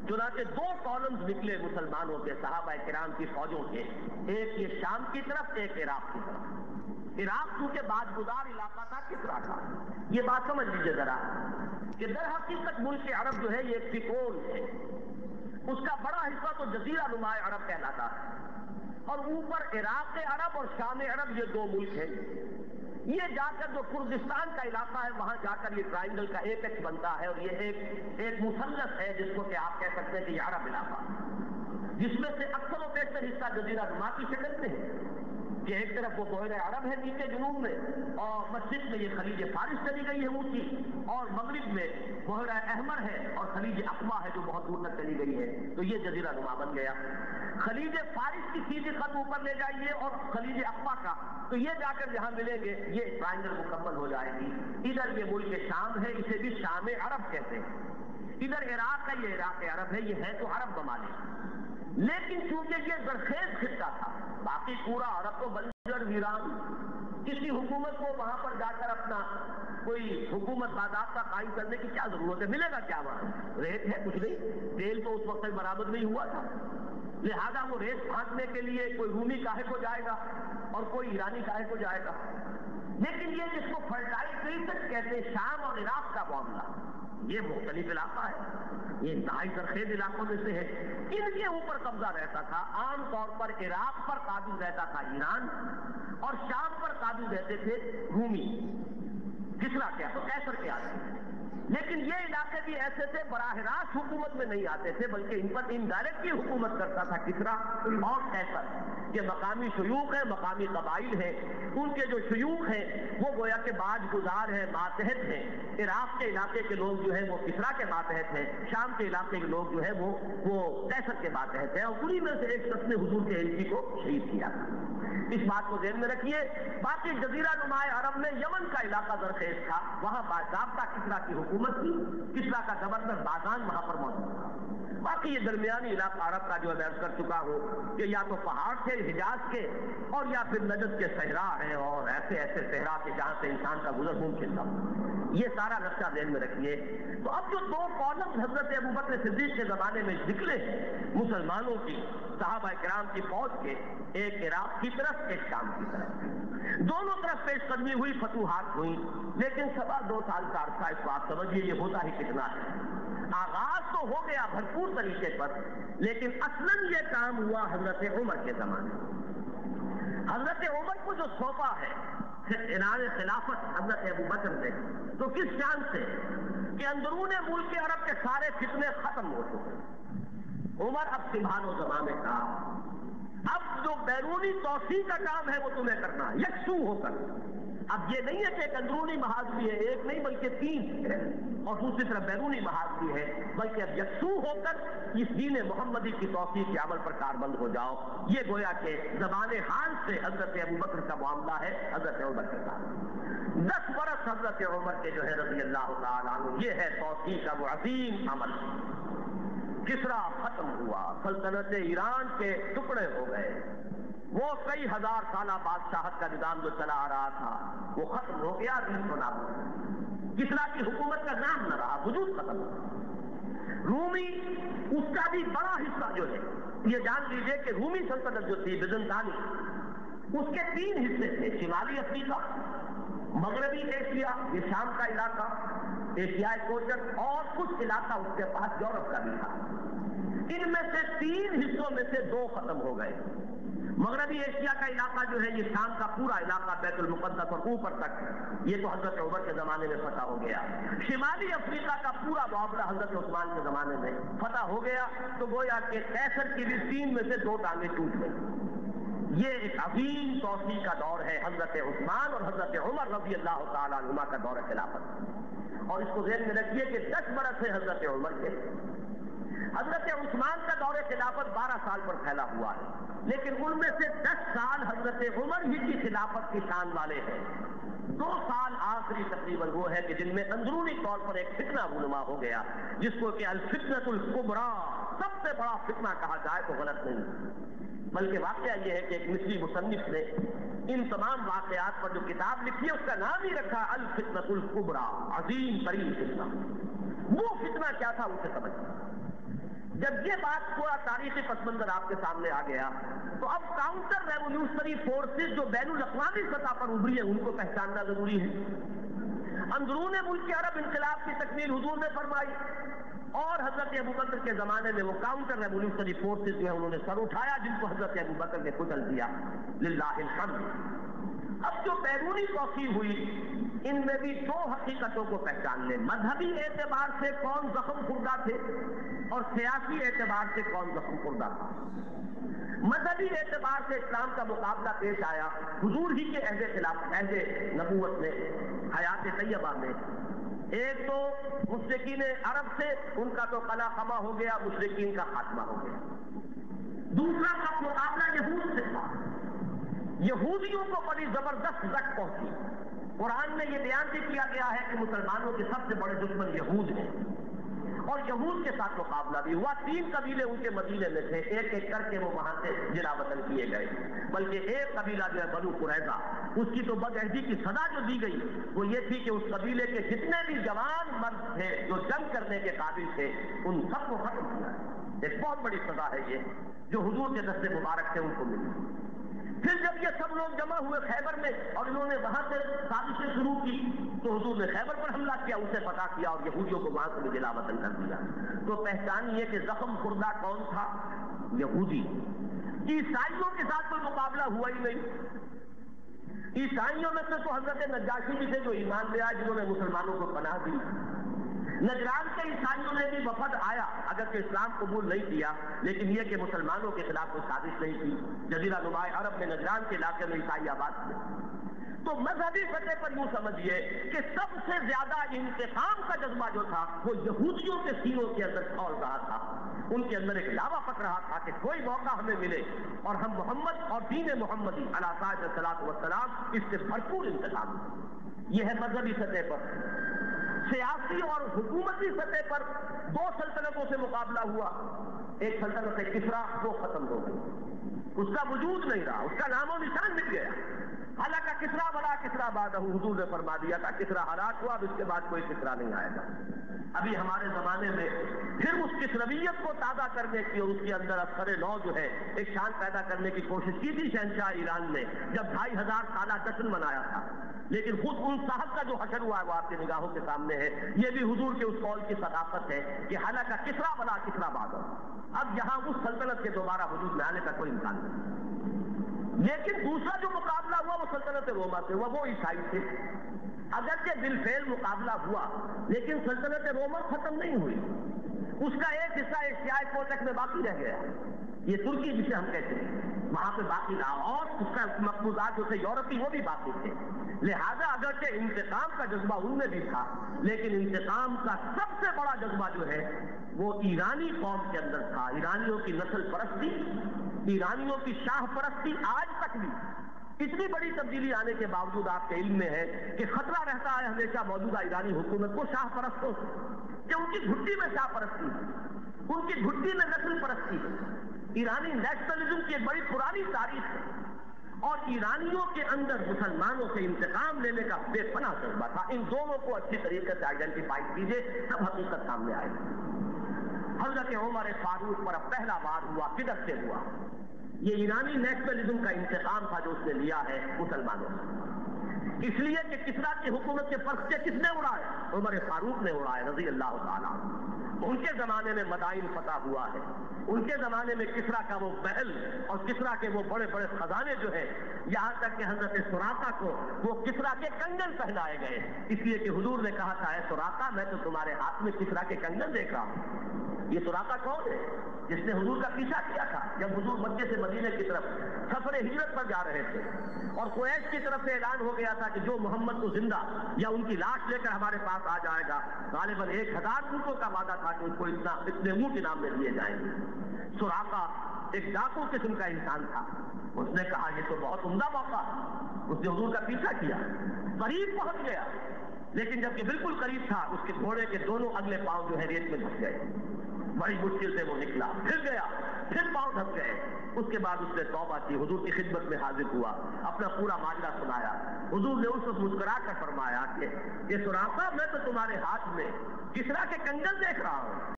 چنانچہ دو کالمز نکلے مسلمانوں کے، صحابہ کرام کی فوجوں کے، ایک یہ شام کی طرف، ایک عراق کی طرف۔ عراق چونکہ بعد گزار علاقہ تھا کسرا کا۔ یہ بات سمجھ لیجیے ذرا کہ در حقیقت ملک عرب جو ہے یہ ایک ترکون ہے، اس کا بڑا حصہ تو جزیرہ نما عرب کہلاتا ہے، اور اوپر عراق عرب اور شام عرب یہ دو ملک ہیں۔ یہ جا کر جو کردستان کا علاقہ ہے وہاں جا کر یہ ٹرائنگل کا ایپیکس بنتا ہے، اور یہ ایک مثلث ہے جس کو کہ آپ کہہ سکتے ہیں کہ یہ عرب علاقہ، جس میں سے اکثر و بیشتر حصہ جزیرہ نما کی شکل میں ہے کہ ایک طرف وہ بحیرہ عرب ہے نیچے جنوب میں، اور مشرق میں یہ خلیج فارس چلی گئی ہے اونچی، اور مغرب میں بحیرہ احمر ہے اور خلیج اقوا ہے جو بہت دور تک چلی گئی ہے، تو یہ جزیرہ نما بن گیا۔ خلیج فارس کی سیدھی خط اوپر لے جائیے اور خلیج اقوا کا، تو یہ جا کر جہاں ملیں گے یہ ٹرائنگل مکمل ہو جائے گی۔ ادھر یہ ملک شام ہے، اسے بھی شام عرب کہتے ہیں، ادھر عراق ہے، یہ عراق عرب ہے، یہ ہے تو عرب ممالک، لیکن چونکہ یہ زرخیز خطہ تھا، باقی پورا عرب تو بنجر ویران، کسی حکومت کو وہاں پر جا کر اپنا کوئی حکومت باضابطہ قائم کرنے کی کیا ضرورت ہے؟ ملے گا کیا وہاں؟ ریت ہے کچھ نہیں، تیل تو اس وقت تک برآمد نہیں ہوا تھا، لہذا وہ ریت پھانکنے کے لیے کوئی رومی کاہے کو جائے گا اور کوئی ایرانی کاہے کو جائے گا؟ لیکن یہ جس کو فرٹائل کریسٹ کہتے ہیں، شام اور عراق کا معاملہ، یہ مختلف علاقہ ہے، یہ انتہائی زرخیز علاقوں میں سے ہے۔ ان کے اوپر قبضہ رہتا تھا، عام طور پر عراق پر قابض رہتا تھا ایران، اور شام پر قابض رہتے تھے رومی، کسرا کیا تو کیسر کے آدمی۔ لیکن یہ علاقے بھی ایسے تھے براہ راست حکومت میں نہیں آتے تھے، بلکہ ان پر انڈائریکٹلی حکومت کرتا تھا کسرا اور کیسر، کہ مقامی شیوخ ہیں، مقامی قبائل ہیں، ان کے جو شیوخ ہیں وہ گویا کہ باج گزار ہیں، ماتحت ہیں۔ عراق کے علاقے کے لوگ جو ہیں وہ کسرا کے ماتحت ہیں، شام کے علاقے کے لوگ جو ہیں وہ کیسر کے ماتحت ہیں، اور انہی میں سے ایک شخص نے حضور کے الچی کو شہید کیا تھا۔ اس بات کو ذہن میں رکھیے۔ باقی جزیرہ نما عرب میں یمن کا علاقہ زرخیز تھا، وہاں باضابطہ کسرا کی حکومت تھی، کسرا کا گورنر بازان وہاں پر موجود تھا۔ باقی یہ درمیانی علاقہ عرب کا جو میں عرض کر چکا ہوں کہ یا تو پہاڑ تھے حجاز کے، اور یا پھر نجد کے صحرا ہیں، اور ایسے ایسے صحرا کے جہاں سے انسان کا گزر ممکن تھا۔ یہ سارا نقشہ ذہن میں رکھیے۔ تو اب جو دو کالمز حضرت ابوبکر صدیق کے زمانے میں نکلے مسلمانوں کی، صحابہ کرام کی فوج کے، ایک عراق کی طرف ایک شام کی طرف، دونوں طرف پیش قدمی ہوئی، فتوحات ہوئی، لیکن 2.25 سال کا عرصہ، اس کو آپ سمجھیے یہ ہوتا ہی کتنا ہے۔ آغاز تو ہو گیا بھرپور طریقے پر، لیکن اصلاً یہ کام ہوا حضرت عمر کے زمانے۔ حضرت عمر کو جو سونپا ہے عنان خلافت حضرت ابوبکر نے، تو کس شان سے کہ اندرون ملک عرب کے سارے فتنے ختم ہو چکے، عمر اب سبحان و زمانے کا، اب جو بیرونی توسیع کا کام ہے وہ تمہیں کرنا ہے یکسو ہو کر۔ اب یہ نہیں ہے کہ ایک اندرونی محاذ بھی ہے، ایک نہیں بلکہ 3 ہے، اور دوسری طرف بیرونی محاذ بھی ہے، بلکہ اب یکسو ہو کر اس دین محمدی کی توسیع کے عمل پر کاربند ہو جاؤ۔ یہ گویا کہ زبان حال سے حضرت ابوبکر کا معاملہ ہے حضرت عمر کے ساتھ۔ 10 برس حضرت عمر کے جو ہے رضی اللہ تعالیٰ عنہ، یہ ہے توسیع کا وہ عظیم عمل۔ کسرا ختم ہوا، سلطنت ایران کے ٹکڑے ہو گئے، وہ کئی ہزار سالہ بادشاہت کا نظام جو چلا آ رہا تھا وہ ختم ہو گیا، ریت و نابود۔ کسرا کی حکومت کا نام نہ رہا، وجود ختم ہو۔ رومی اس کا بھی بڑا حصہ جو ہے، یہ جان لیجئے کہ رومی سلطنت جو تھی بیزنطانی، اس کے 3 حصے تھے، شمالی افریقہ، مغربی ایشیا یہ شام کا علاقہ، ایشیائے کوچک، اور کچھ علاقہ اس کے پاس یورپ کا بھی تھا۔ ان میں سے 3 حصوں میں سے 2 ختم ہو گئے۔ مغربی ایشیا کا علاقہ جو ہے یہ شام کا پورا علاقہ، بیت المقدس اور اوپر تک، یہ تو حضرت عمر کے زمانے میں فتح ہو گیا۔ شمالی افریقہ کا پورا معاملہ حضرت عثمان کے زمانے میں فتح ہو گیا، تو گویا کہ قیصر کی بھی 3 میں سے 2 ٹانگیں ٹوٹ گئی۔ یہ ایک عظیم توسیع کا دور ہے حضرت عثمان اور حضرت عمر رضی اللہ تعالیٰ عنہما کا دور خلافت، اور اس کو ذہن میں رکھیے کہ 10 برس ہے حضرت عمر کے۔ حضرت عثمان کا دور خلافت 12 سال پر پھیلا ہوا ہے، لیکن ان میں سے 10 سال حضرت عمر ہی کی خلافت کی شان والے ہیں۔ 2 سال آخری تقریباً وہ ہے کہ جن میں اندرونی طور پر ایک فتنہ رونما ہو گیا، جس کو کہ الفتنۃ الکبریٰ، سب سے بڑا فتنہ کہا جائے تو غلط نہیں، بلکہ واقعہ یہ ہے کہ ایک مصری مصنف نے ان تمام واقعات پر جو کتاب لکھی ہے اس کا نام ہی رکھا الفتنۃ الکبریٰ، عظیم ترین فتنہ۔ وہ فتنہ کیا تھا اسے سمجھیں۔ جب یہ بات پورا تاریخی پس منظر آپ کے سامنے آ گیا تو اب کاؤنٹر ریولیوشنری فورسز جو بین الاقوامی سطح پر ابھری ہیں ان کو پہچاننا ضروری ہے۔ اندرون ملک عرب انقلاب کی تکمیل حضور نے فرمائی، اور حضرت ابوبکر کے زمانے میں وہ کاؤنٹر ریولیوشنری فورسز جو ہے انہوں نے سر اٹھایا، جن کو حضرت ابوبکر نے کچل دیا، للہ الحمد۔ اب جو بیرونی توسیع ہوئی ان میں بھی دو حقیقتوں کو پہچان لیں، مذہبی اعتبار سے کون زخم خوردہ تھے اور سیاسی اعتبار سے کون زخم خوردہ تھا۔ مذہبی اعتبار سے اسلام کا مقابلہ پیش آیا حضور ہی کے عہد نبوت میں، حیات طیبہ میں۔ ایک تو مشرکین عرب سے، ان کا تو قلع خما ہو گیا، مشرکین کا خاتمہ ہو گیا۔ دوسرا کا مقابلہ یہود سے تھا۔ یہودیوں کو بڑی زبردست زک پہنچی۔ قرآن میں یہ بیان بھی کیا گیا ہے کہ مسلمانوں کے سب سے بڑے دشمن یہود ہیں، اور یہود کے ساتھ مقابلہ بھی ہوا۔ 3 قبیلے ان کے مدینے میں تھے، ایک ایک کر کے وہ وہاں سے جلا وطن کیے گئے، بلکہ ایک قبیلہ جو ہے بنو قریظہ، اس کی تو بدعہدی کی سزا جو دی گئی وہ یہ تھی کہ اس قبیلے کے جتنے بھی جوان مرد تھے جو جنگ کرنے کے قابل تھے ان سب کو ختم کیا۔ ایک بہت بڑی سزا ہے یہ جو حضور کے دست مبارک سے ان کو ملی۔ پھر جب یہ سب لوگ جمع ہوئے خیبر میں اور انہوں نے وہاں سے سازشیں شروع کی تو حضور نے خیبر پر حملہ کیا، اسے فتح کیا اور یہودیوں کو وہاں سے بھی جلا وطن کر دیا۔ تو پہچانیے کہ زخم خوردہ کون تھا؟ یہودی۔ عیسائیوں کے ساتھ کوئی مقابلہ ہوا ہی نہیں۔ عیسائیوں میں سے تو حضرت نجاشی بھی تھے جو ایمان لے آئے، جنہوں نے مسلمانوں کو پناہ دی۔ نجران کے عیسائیوں نے بھی وفد آیا، اگرچہ اسلام قبول نہیں کیا، لیکن یہ کہ مسلمانوں کے خلاف کوئی سازش نہیں کی۔ جزیرہ نماء عرب میں نجران کے علاقے میں عیسائی آباد تھے۔ تو مذہبی سطح پر یوں سمجھیے کہ سب سے زیادہ انتقام کا جذبہ جو تھا وہ یہودیوں کے سینوں کے اندر کھول رہا تھا۔ ان کے اندر ایک لاوا پک رہا تھا کہ کوئی موقع ہمیں ملے اور ہم محمد اور دین محمدی علیہ الصلوۃ والسلام اس سے بھرپور انتقام دیں۔ یہ ہے مذہبی سطح پر۔ سیاسی اور حکومتی سطح پر 2 سلطنتوں سے مقابلہ ہوا۔ ایک سلطنت کسریٰ وہ ختم ہو گئی، اس کا وجود نہیں رہا، اس کا نام و نشان مٹ گیا۔ حالانکہ کسریٰ ولا کسریٰ بعدہ، حضور نے فرما دیا تھا کسریٰ ہلاک ہوا، اب اس کے بعد کوئی کسریٰ نہیں آئے گا۔ ابھی ہمارے زمانے میں پھر اس کسرویت کو تازہ کرنے کی اور اس کے اندر افسر نو جو ہے ایک شان پیدا کرنے کی کوشش کی تھی شہنشاہ ایران نے، جب 2500 سالہ جشن منایا تھا۔ لیکن خود ان صاحب کا جو حشر ہوا ہے وہ آپ کی نگاہوں کے سامنے ہے۔ یہ بھی حضور کے اس قول کی صداقت ہے کہ حالانکہ کسریٰ ولا کسریٰ بعدہ، اب یہاں اس سلطنت کے دوبارہ وجود میں آنے کا کوئی امکان نہیں۔ لیکن دوسرا جو مقابلہ ہوا وہ سلطنت روما سے ہوا، وہ عیسائی تھے۔ اگرچہ بالفعل مقابلہ ہوا لیکن سلطنت روما ختم نہیں ہوئی، اس کا ایک حصہ ایشیائی کوٹک میں باقی رہ گیا، یہ ترکی جسے ہم کہتے ہیں، وہاں پہ باقی رہا، اور اس کا مقبوضات جو تھے یورپی وہ بھی باقی تھے۔ لہذا اگرچہ انتقام کا جذبہ ان میں بھی تھا، لیکن انتقام کا سب سے بڑا جذبہ جو ہے وہ ایرانی قوم کے اندر تھا۔ ایرانیوں کی نسل پرستی، ایرانیوں کی شاہ پرستی آج تک بھی اتنی بڑی تبدیلی آنے کے باوجود آپ کے علم میں ہے کہ خطرہ رہتا ہے ہمیشہ موجودہ ایرانی حکومت کو شاہ پرستوں سے، کہ ان کی گھٹی میں شاہ پرستی ہے، ان کی گھٹی میں نسل پرستی ہے۔ ایرانی نیشنلزم کی ایک بڑی پرانی تاریخ ہے، اور ایرانیوں کے اندر مسلمانوں سے انتقام لینے کا بے پناہ جذبہ تھا۔ ان دونوں کو اچھی طریقے سے آئیڈینٹیفائی کیجئے، تب حقیقت سامنے آئے گی۔ حضرت عمر فاروق پر اب پہلا وار ہوا، کدھر سے ہوا؟ یہ ایرانی نیشنلزم کا انتقام تھا جو اس نے لیا ہے مسلمانوں سے، اس لیے کہ کسریٰ کی حکومت کے پرچے کس نے اڑائے؟ عمر فاروق نے اڑائے رضی اللہ تعالیٰ۔ ان کے زمانے میں مدائن فتح ہوا ہے، ان کے زمانے میں کسریٰ کا وہ محل اور کسریٰ کے وہ بڑے بڑے خزانے جو ہیں، یہاں تک کہ حضرت سراقہ کو وہ کسریٰ کے کنگن پہنائے گئے، اس لیے کہ حضور نے کہا تھا اے سراقہ میں تو تمہارے ہاتھ میں کسریٰ کے کنگن دیکھ رہا ہوں۔ یہ سراقہ کون ہے؟ جس نے حضور کا پیچھا کیا تھا جب حضور مکے سے مدینے کی طرف سفر ہجرت پر جا رہے تھے، اور قریش کی طرف سے اعلان ہو گیا تھا کہ جو محمد کو زندہ یا ان کی لاش لے کر ہمارے پاس آ جائے گا، غالباً 1000 اونٹوں کا وعدہ تھا کہ اس کو اتنے اونٹ انعام میں دیے جائیں گے۔ سراقہ ایک ڈاکو قسم کا انسان تھا، اس نے کہا یہ تو بہت عمدہ موقع، اس نے حضور کا پیچھا کیا، قریب پہنچ گیا، لیکن جبکہ بالکل قریب تھا اس کے گھوڑے کے دونوں اگلے پاؤں جو ہے ریت میں دھس گئے، بڑی مشکل سے وہ نکلا، پھر گیا، پھر پاؤں دھس گئے۔ اس کے بعد اس نے توبہ کی، حضور کی خدمت میں حاضر ہوا، اپنا پورا ماجرا سنایا۔ حضور نے اس وقت مسکرا کر فرمایا کہ یہ سراقہ میں تو تمہارے ہاتھ میں کسریٰ کے کنگن دیکھ رہا ہوں۔